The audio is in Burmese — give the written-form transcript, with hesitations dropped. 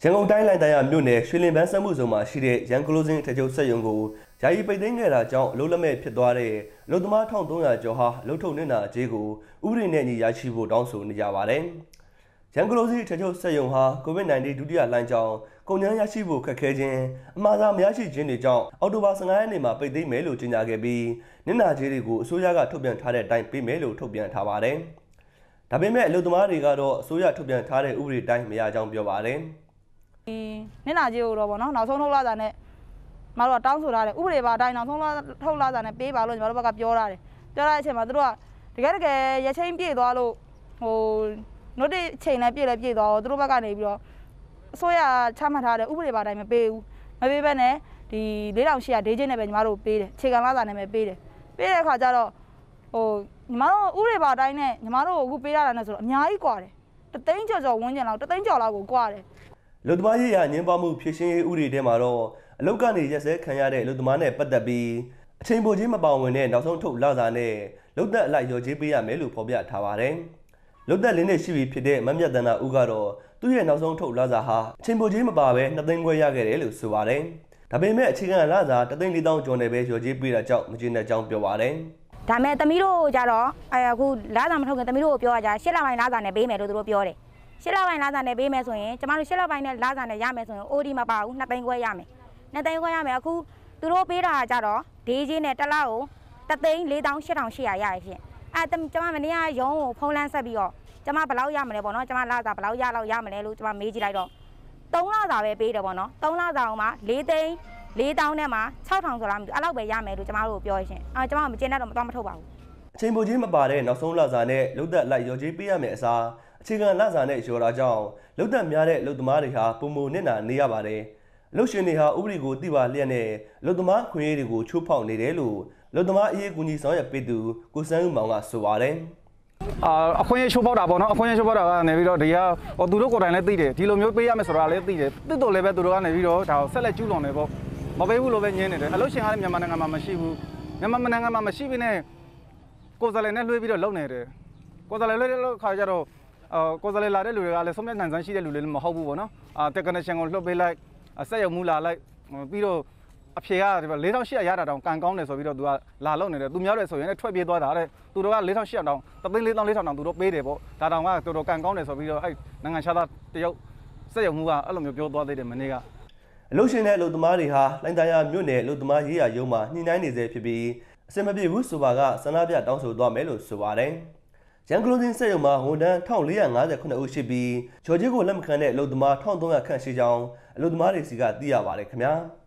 ရန်ကုန်တိုင်းလိုင်တိုင်းမြို့နယ်ရွှေလင်ပန်းစက်မှုဇုံမှာရှိတဲ့ရန်ကလိုစင်းထချုပ်စက်ရုံကိုယာယီပိတ်သိမ်းခဲ့တာကြောင့်အလုပ်လက်မဲ့ဖြစ်သွားတဲ့အလုပ်သမား1300ကျော်ဟာအလုပ်ထုတ်နေတာအကြေးကိုဥပဒေနဲ့ညီရရှိဖို့တောင်းဆိုနေကြပါတယ်။ရန်ကလိုစင်းထချုပ်စက်ရုံဟာ COVID-19 ဒုတိယလှိုင်းကြောင့်ကုန်ကျန်းရရှိဖို့ခက်ခဲခြင်းအမှားစားမရရှိခြင်းတွေကြောင့်အောက်တိုဘာ15ရက်နေ့မှာပိတ်သိမ်းမယ်လို့ကြေညာခဲ့ပြီးနစ်နာကြေးတွေကိုအစိုးရကထုတ်ပြန်ထားတဲ့အတိုင်းပေးမယ်လို့ထုတ်ပြန်ထားပါတယ်။ဒါပေမဲ့အလုပ်သမားတွေကတော့အစိုးရထုတ်ပြန်ထားတဲ့ဥပဒေတိုင်းမရကြောင်းပြောပါတယ်။နစ်နာကြေးကိုတော့ပေါ့နော်နောက်ဆုံးထုတ်လာတာနဲ့မတို့ကတောင်းဆိုထားတယ်ဥပဒေပါအတိုင်းနောက်ဆုံးထုတ်လာတာနဲ့ပေးပါလို့ညီမတို့ဘက်ကပြောထားတယ်ပြောတဲ့အချိန်မှာသူတို့ကတကယ်ရချင်းပြည့်သွားလို့နို့တစ်ချိန်နဲ့ပြည့်သွားတော့သူတို့ဘက်ကနေပြီးတော့အစိုးရချမှတ်ထားတဲ့ဥပဒေပါအတိုင်းမပေးဘူးမပေးဘဲနဲ့ဒီ4800ဒေးချင်းနဲ့ပဲညီမတို့ပေးတယ်အခြေခံလာတာနဲ့ပဲပေးတဲ့အခါကျတော့ညီမတို့ဥပဒေပါအတိုင်းနဲ့ညီမတို့အခုပေးရတာနဲ့ဆိုတော့အများကြီးกว่าတယ်တသိန်းကျော်ဝန်းကျင်လောက်တသိန်းကျော်လောက်ကိုกว่าတယ်လူသမားရေးရာညှဉ်းပန်းမှုဖြည့်ရှင်းရေးဥပဒေထဲမှာတော့အလုပ်ကနေရက်စဲခံရတဲ့လူသမားနဲ့ပတ်သက်ပြီးအချိန်ပိုကြီးမပါဝင်တဲ့နောက်ဆုံးထုတ်လစာနဲ့လုပ်သက်အလိုက်ရော်ကြေးပေးရမယ်လို့ဖော်ပြထားပါတယ်။လုပ်သက်၄နှစ်ရှိပြီဖြစ်တဲ့မမြတ်တနာဦးကတော့သူ့ရဲ့နောက်ဆုံးထုတ်လစာဟာအချိန်ပိုကြီးမပါဘဲ2သိန်းခွဲရခဲ့တယ်လို့ဆိုပါတယ်။ဒါပေမဲ့အခြေခံလစာ3,400,000ကျော်နဲ့ပဲရော်ကြေးပေးတာကြောင့်မကျေနပ်ကြောင်းပြောပါတယ်။ဒါမဲ့သမီးတို့ကြတော့အခုလစာမထုတ်ခင်သမီးတို့ကိုပြောကြ8လပိုင်းလစာနဲ့ပေးမယ်လို့သူတို့ပြောတယ်ရှစ်လပိုင်းလစာနဲ့ပေးမယ်ဆိုရင်ကျမတို့ရှစ်လပိုင်းနဲ့လစာနဲ့ရမယ်ဆိုရင် OD မပါဘူး2သိန်းခွဲရမယ်2သိန်းခွဲရမယ်အခုသူတို့ပေးတာကြတော့ဒေးကြီးနဲ့တစ်လကို3,48,800ရရဖြစ်ကျမမနေ့ကရုံးကိုဖုန်းလန်းဆက်ပြီးတော့ကျမဘယ်လောက်ရမလဲပေါ့နော်ကျမလစာဘယ်လောက်ရမလဲလို့ကျမမေးကြည့်လိုက်တော့3လစာပဲပေးတယ်ပေါ့နော်3လစာအောင်မှာ4,400,000နဲ့မှာ6,000ဆိုလားမသိဘူးအဲ့လောက်ပဲရမယ်လို့ကျမတို့ပြောရှင်ကျမမကျင်းတော့မထုတ်ပါဘူးအချိန်ပိုကြီးမပါတဲ့နောက်ဆုံးလစာနဲ့လုပ်သက်လိုက်ရော်ကြေးပေးရမယ်အစားအခြေခံလစာနဲ့လျှော်တာကြောင့်လုပ်သက်များတဲ့လုပ်သမားတွေဟာပုံမနစ်နာနေရပါတယ်။လုပ်ရှင်တွေဟာဥပဒေကိုသိပါလျက်နဲ့လုပ်သမားခွင့်ရေးတွေကိုချိုးဖောက်နေတယ်လို့လုပ်သမားအရေးကူညီဆောင်ရွက်ပေးသူကိုစန်းဦးမောင်ကဆိုပါတယ်။အခွင့်အရေးချိုးဖောက်တာပေါ့နော်အခွင့်အရေးချိုးဖောက်တာကနေပြီးတော့ဒီကသူတို့ကိုယ်တိုင်လည်းသိတယ်ဒီလိုမျိုးပေးရမယ်ဆိုတာလည်းသိတယ်တစ်တော်လည်းပဲသူတို့ကနေပြီးတော့ဒါကိုဆက်လက်ကျူးလွန်နေပေါ့မပေးဘူးလို့ပဲညင်းနေတယ်အလုပ်ရှင်ကလည်းမြန်မာနိုင်ငံမှာမရှိဘူးမြန်မာနိုင်ငံမှာမရှိဘဲနဲ့ကိုယ်စားလှယ်နဲ့လွှဲပြီးတော့လုပ်နေတယ်ကိုယ်စားလှယ်လွှဲတဲ့ခါကျတော့ကိုယ်စားလှယ်လာတဲ့လူတွေကလည်းဆုံးဖြတ်နိုင်စွမ်းရှိတဲ့လူတွေလည်းမဟုတ်ဘူးပေါ့နော်technician ကိုလွှတ်ပေးလိုက်စက်ရုံမူလာလိုက်ပြီးတော့အဖြေက4,800ရတာတောင်ကန်ကောင်းတယ်ဆိုပြီးတော့သူကလာလုပ်နေတယ်သူများတယ်ဆိုရင်လည်းထွက်ပြေးသွားတာတဲ့သူတို့က4,800တောင်3,400,000တောင်သူတို့ပေးတယ်ပေါ့ဒါတောင်ကတော်တော်ကန်ကောင်းတယ်ဆိုပြီးတော့အဲ့နိုင်ငံခြားသားတရုတ်စက်ရုံမူကအဲ့လိုမျိုးပြောသွားသေးတယ်မနေ့ကအလုပ်ရှင်နဲ့အလုပ်သမားတွေဟာလိုင်တာယာမြို့နယ်အလုပ်သမားရေးရာရုံးမှာညှိနှိုင်းနေစေဖြစ်ပြီးအစမပြေဘူးဆိုပါကဆန္ဒပြတောင်းဆိုသွားမယ်လို့ဆိုပါတယ်ရန်ကလိုစင်းစက်ရုံမှာဝန်ထမ်း1,459ဦးရှိပြီးဂျော်ဂျီကိုလက်မခံတဲ့အလုပ်သမား1,300ခန့်ရှိကြောင်းအလုပ်သမားတွေစီကသိရပါတယ်ခင်ဗျာ။